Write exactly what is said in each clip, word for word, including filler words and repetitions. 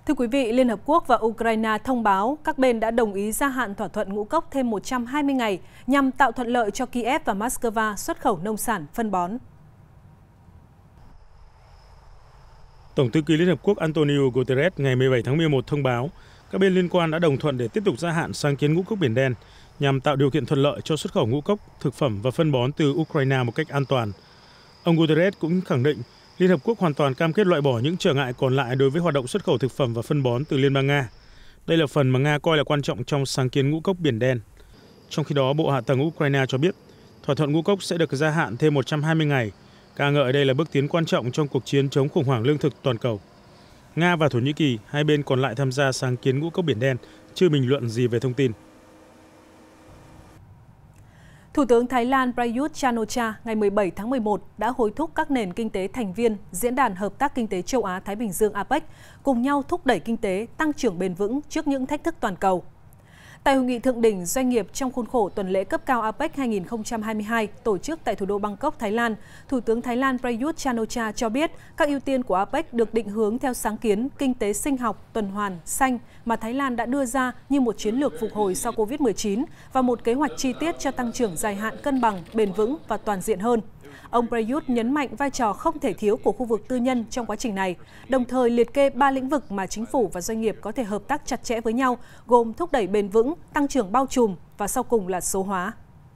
Thưa quý vị, Liên Hợp Quốc và Ukraine thông báo các bên đã đồng ý gia hạn thỏa thuận ngũ cốc thêm một trăm hai mươi ngày nhằm tạo thuận lợi cho Kiev và Moscow xuất khẩu nông sản, phân bón. Tổng thư ký Liên Hợp Quốc Antonio Guterres ngày mười bảy tháng mười một thông báo các bên liên quan đã đồng thuận để tiếp tục gia hạn sáng kiến ngũ cốc Biển Đen nhằm tạo điều kiện thuận lợi cho xuất khẩu ngũ cốc, thực phẩm và phân bón từ Ukraine một cách an toàn. Ông Guterres cũng khẳng định Liên Hợp Quốc hoàn toàn cam kết loại bỏ những trở ngại còn lại đối với hoạt động xuất khẩu thực phẩm và phân bón từ Liên bang Nga. Đây là phần mà Nga coi là quan trọng trong sáng kiến ngũ cốc Biển Đen. Trong khi đó, Bộ Hạ tầng Ukraine cho biết thỏa thuận ngũ cốc sẽ được gia hạn thêm một trăm hai mươi ngày, ca ngợi đây là bước tiến quan trọng trong cuộc chiến chống khủng hoảng lương thực toàn cầu. Nga và Thổ Nhĩ Kỳ, hai bên còn lại tham gia sáng kiến ngũ cốc Biển Đen, chưa bình luận gì về thông tin. Thủ tướng Thái Lan Prayut Chan-o-cha ngày mười bảy tháng mười một đã hối thúc các nền kinh tế thành viên Diễn đàn Hợp tác Kinh tế Châu Á-Thái Bình Dương a pếch cùng nhau thúc đẩy kinh tế tăng trưởng bền vững trước những thách thức toàn cầu. Tại hội nghị thượng đỉnh doanh nghiệp trong khuôn khổ tuần lễ cấp cao a pếch hai nghìn không trăm hai mươi hai tổ chức tại thủ đô Bangkok, Thái Lan, Thủ tướng Thái Lan Prayut Chan-o-cha cho biết các ưu tiên của a pếch được định hướng theo sáng kiến kinh tế sinh học, tuần hoàn, xanh mà Thái Lan đã đưa ra như một chiến lược phục hồi sau Covid mười chín và một kế hoạch chi tiết cho tăng trưởng dài hạn cân bằng, bền vững và toàn diện hơn. Ông Prayut nhấn mạnh vai trò không thể thiếu của khu vực tư nhân trong quá trình này, đồng thời liệt kê ba lĩnh vực mà chính phủ và doanh nghiệp có thể hợp tác chặt chẽ với nhau, gồm thúc đẩy bền vững, tăng trưởng bao trùm và sau cùng là số hóa.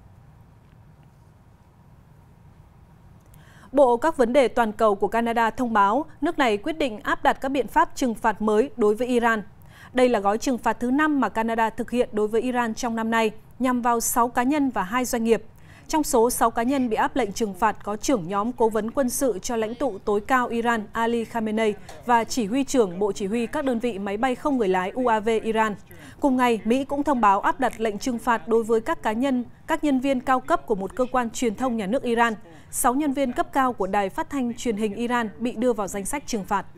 Bộ các vấn đề toàn cầu của Canada thông báo nước này quyết định áp đặt các biện pháp trừng phạt mới đối với Iran. Đây là gói trừng phạt thứ năm mà Canada thực hiện đối với Iran trong năm nay, nhằm vào sáu cá nhân và hai doanh nghiệp. Trong số sáu cá nhân bị áp lệnh trừng phạt có trưởng nhóm cố vấn quân sự cho lãnh tụ tối cao Iran Ali Khamenei và chỉ huy trưởng Bộ Chỉ huy các đơn vị máy bay không người lái u a vê Iran. Cùng ngày, Mỹ cũng thông báo áp đặt lệnh trừng phạt đối với các cá nhân, các nhân viên cao cấp của một cơ quan truyền thông nhà nước Iran. Sáu nhân viên cấp cao của đài phát thanh truyền hình Iran bị đưa vào danh sách trừng phạt.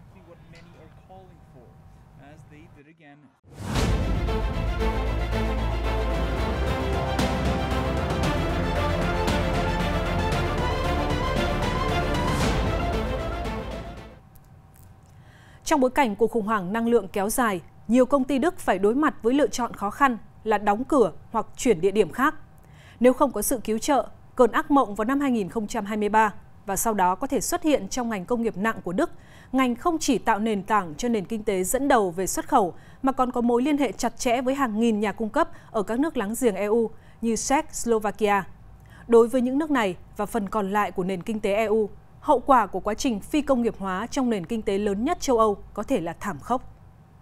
Trong bối cảnh cuộc khủng hoảng năng lượng kéo dài, nhiều công ty Đức phải đối mặt với lựa chọn khó khăn là đóng cửa hoặc chuyển địa điểm khác. Nếu không có sự cứu trợ, cơn ác mộng vào năm hai nghìn không trăm hai mươi ba và sau đó có thể xuất hiện trong ngành công nghiệp nặng của Đức, ngành không chỉ tạo nền tảng cho nền kinh tế dẫn đầu về xuất khẩu mà còn có mối liên hệ chặt chẽ với hàng nghìn nhà cung cấp ở các nước láng giềng e u như Séc, Slovakia. Đối với những nước này và phần còn lại của nền kinh tế e u, hậu quả của quá trình phi công nghiệp hóa trong nền kinh tế lớn nhất châu Âu có thể là thảm khốc.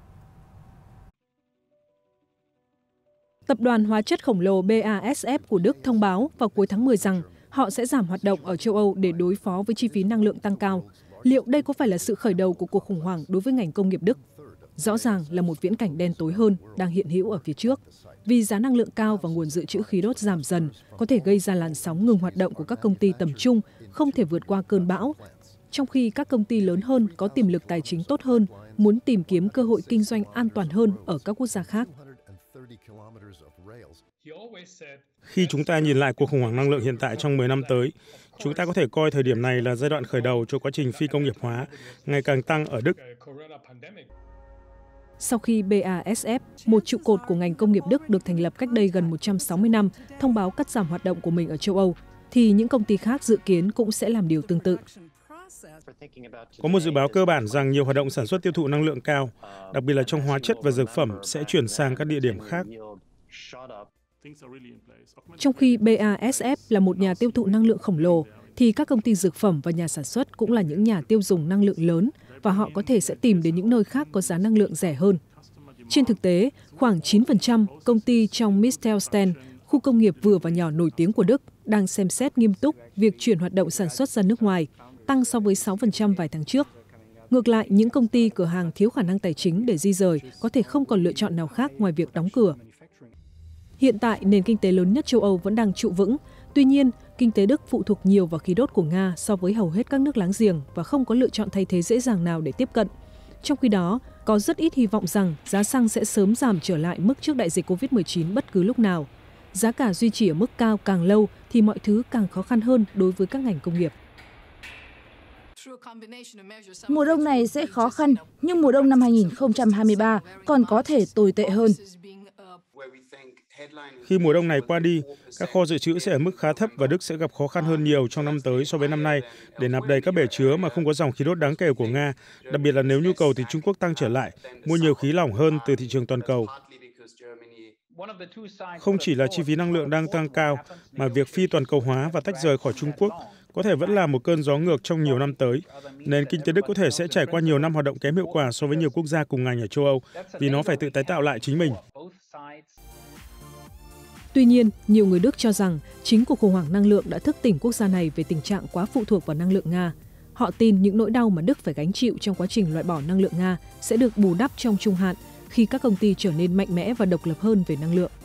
Tập đoàn hóa chất khổng lồ bê a ét ép của Đức thông báo vào cuối tháng mười rằng họ sẽ giảm hoạt động ở châu Âu để đối phó với chi phí năng lượng tăng cao. Liệu đây có phải là sự khởi đầu của cuộc khủng hoảng đối với ngành công nghiệp Đức? Rõ ràng là một viễn cảnh đen tối hơn đang hiện hữu ở phía trước. Vì giá năng lượng cao và nguồn dự trữ khí đốt giảm dần có thể gây ra làn sóng ngừng hoạt động của các công ty tầm trung, không thể vượt qua cơn bão, trong khi các công ty lớn hơn có tiềm lực tài chính tốt hơn muốn tìm kiếm cơ hội kinh doanh an toàn hơn ở các quốc gia khác. Khi chúng ta nhìn lại cuộc khủng hoảng năng lượng hiện tại trong mười năm tới, chúng ta có thể coi thời điểm này là giai đoạn khởi đầu cho quá trình phi công nghiệp hóa ngày càng tăng ở Đức. Sau khi bê a ét ép, một trụ cột của ngành công nghiệp Đức được thành lập cách đây gần một trăm sáu mươi năm, thông báo cắt giảm hoạt động của mình ở châu Âu, thì những công ty khác dự kiến cũng sẽ làm điều tương tự. Có một dự báo cơ bản rằng nhiều hoạt động sản xuất tiêu thụ năng lượng cao, đặc biệt là trong hóa chất và dược phẩm, sẽ chuyển sang các địa điểm khác. Trong khi bê a ét ép là một nhà tiêu thụ năng lượng khổng lồ, thì các công ty dược phẩm và nhà sản xuất cũng là những nhà tiêu dùng năng lượng lớn, và họ có thể sẽ tìm đến những nơi khác có giá năng lượng rẻ hơn. Trên thực tế, khoảng chín phần trăm công ty trong Mittelstand, khu công nghiệp vừa và nhỏ nổi tiếng của Đức, đang xem xét nghiêm túc việc chuyển hoạt động sản xuất ra nước ngoài, tăng so với sáu phần trăm vài tháng trước. Ngược lại, những công ty cửa hàng thiếu khả năng tài chính để di rời có thể không còn lựa chọn nào khác ngoài việc đóng cửa. Hiện tại, nền kinh tế lớn nhất châu Âu vẫn đang trụ vững. Tuy nhiên, kinh tế Đức phụ thuộc nhiều vào khí đốt của Nga so với hầu hết các nước láng giềng và không có lựa chọn thay thế dễ dàng nào để tiếp cận. Trong khi đó, có rất ít hy vọng rằng giá xăng sẽ sớm giảm trở lại mức trước đại dịch Covid mười chín bất cứ lúc nào. Giá cả duy trì ở mức cao càng lâu thì mọi thứ càng khó khăn hơn đối với các ngành công nghiệp. Mùa đông này sẽ khó khăn, nhưng mùa đông năm hai nghìn không trăm hai mươi ba còn có thể tồi tệ hơn. Khi mùa đông này qua đi, các kho dự trữ sẽ ở mức khá thấp và Đức sẽ gặp khó khăn hơn nhiều trong năm tới so với năm nay để nạp đầy các bể chứa mà không có dòng khí đốt đáng kể của Nga, đặc biệt là nếu nhu cầu từ Trung Quốc tăng trở lại, mua nhiều khí lỏng hơn từ thị trường toàn cầu. Không chỉ là chi phí năng lượng đang tăng cao, mà việc phi toàn cầu hóa và tách rời khỏi Trung Quốc có thể vẫn là một cơn gió ngược trong nhiều năm tới. Nền kinh tế Đức có thể sẽ trải qua nhiều năm hoạt động kém hiệu quả so với nhiều quốc gia cùng ngành ở châu Âu vì nó phải tự tái tạo lại chính mình. Tuy nhiên, nhiều người Đức cho rằng chính cuộc khủng hoảng năng lượng đã thức tỉnh quốc gia này về tình trạng quá phụ thuộc vào năng lượng Nga. Họ tin những nỗi đau mà Đức phải gánh chịu trong quá trình loại bỏ năng lượng Nga sẽ được bù đắp trong trung hạn khi các công ty trở nên mạnh mẽ và độc lập hơn về năng lượng.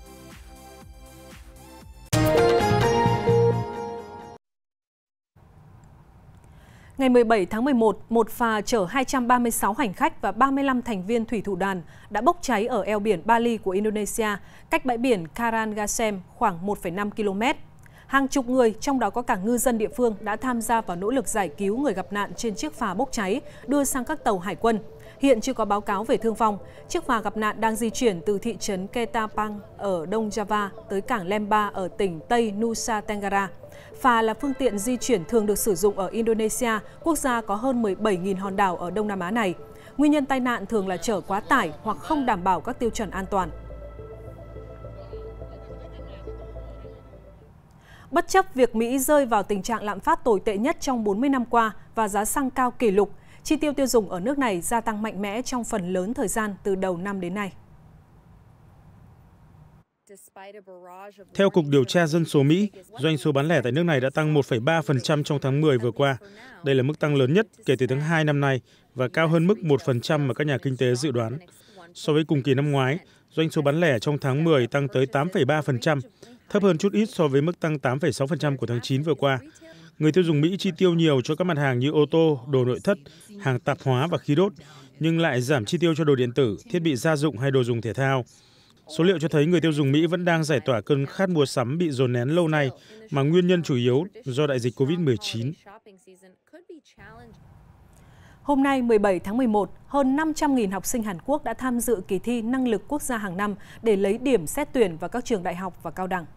Ngày mười bảy tháng mười một, một phà chở hai trăm ba mươi sáu hành khách và ba mươi lăm thành viên thủy thủ đoàn đã bốc cháy ở eo biển Bali của Indonesia, cách bãi biển Karangasem khoảng một phẩy năm ki lô mét. Hàng chục người, trong đó có cả ngư dân địa phương, đã tham gia vào nỗ lực giải cứu người gặp nạn trên chiếc phà bốc cháy, đưa sang các tàu hải quân. Hiện chưa có báo cáo về thương vong. Chiếc phà gặp nạn đang di chuyển từ thị trấn Ketapang ở Đông Java tới cảng Lemba ở tỉnh Tây Nusa Tenggara. Phà là phương tiện di chuyển thường được sử dụng ở Indonesia, quốc gia có hơn mười bảy nghìn hòn đảo ở Đông Nam Á này. Nguyên nhân tai nạn thường là chở quá tải hoặc không đảm bảo các tiêu chuẩn an toàn. Bất chấp việc Mỹ rơi vào tình trạng lạm phát tồi tệ nhất trong bốn mươi năm qua và giá xăng cao kỷ lục, chi tiêu tiêu dùng ở nước này gia tăng mạnh mẽ trong phần lớn thời gian từ đầu năm đến nay. Theo Cục Điều tra Dân số Mỹ, doanh số bán lẻ tại nước này đã tăng một phẩy ba phần trăm trong tháng mười vừa qua. Đây là mức tăng lớn nhất kể từ tháng hai năm nay và cao hơn mức một phần trăm mà các nhà kinh tế dự đoán. So với cùng kỳ năm ngoái, doanh số bán lẻ trong tháng mười tăng tới tám phẩy ba phần trăm, thấp hơn chút ít so với mức tăng tám phẩy sáu phần trăm của tháng chín vừa qua. Người tiêu dùng Mỹ chi tiêu nhiều cho các mặt hàng như ô tô, đồ nội thất, hàng tạp hóa và khí đốt, nhưng lại giảm chi tiêu cho đồ điện tử, thiết bị gia dụng hay đồ dùng thể thao. Số liệu cho thấy người tiêu dùng Mỹ vẫn đang giải tỏa cơn khát mua sắm bị dồn nén lâu nay, mà nguyên nhân chủ yếu do đại dịch Covid mười chín. Hôm nay mười bảy tháng mười một, hơn năm trăm nghìn học sinh Hàn Quốc đã tham dự kỳ thi năng lực quốc gia hàng năm để lấy điểm xét tuyển vào các trường đại học và cao đẳng.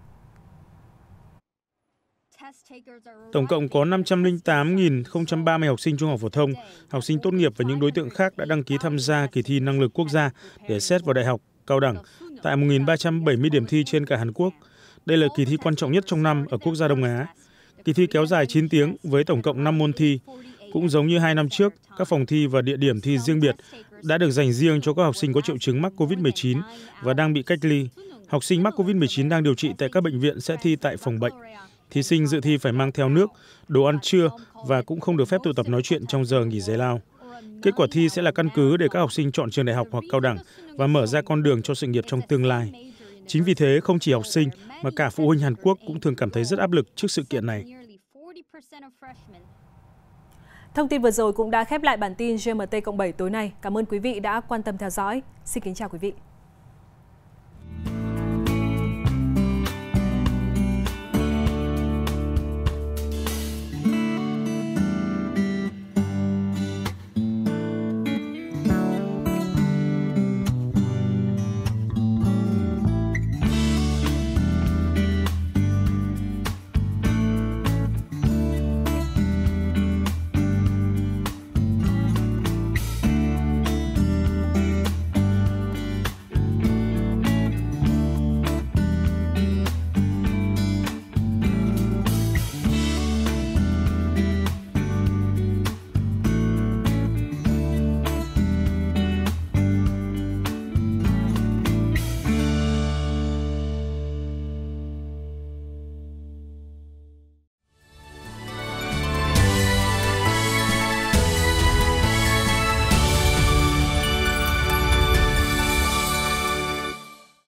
Tổng cộng có năm trăm lẻ tám nghìn không trăm ba mươi học sinh trung học phổ thông, học sinh tốt nghiệp và những đối tượng khác đã đăng ký tham gia kỳ thi năng lực quốc gia để xét vào đại học, cao đẳng tại một nghìn ba trăm bảy mươi điểm thi trên cả Hàn Quốc. Đây là kỳ thi quan trọng nhất trong năm ở quốc gia Đông Á. Kỳ thi kéo dài chín tiếng với tổng cộng năm môn thi. Cũng giống như hai năm trước, các phòng thi và địa điểm thi riêng biệt đã được dành riêng cho các học sinh có triệu chứng mắc Covid mười chín và đang bị cách ly. Học sinh mắc Covid mười chín đang điều trị tại các bệnh viện sẽ thi tại phòng bệnh. Thí sinh dự thi phải mang theo nước, đồ ăn trưa và cũng không được phép tụ tập nói chuyện trong giờ nghỉ giải lao. Kết quả thi sẽ là căn cứ để các học sinh chọn trường đại học hoặc cao đẳng và mở ra con đường cho sự nghiệp trong tương lai. Chính vì thế, không chỉ học sinh mà cả phụ huynh Hàn Quốc cũng thường cảm thấy rất áp lực trước sự kiện này. Thông tin vừa rồi cũng đã khép lại bản tin G M T cộng bảy tối nay. Cảm ơn quý vị đã quan tâm theo dõi. Xin kính chào quý vị.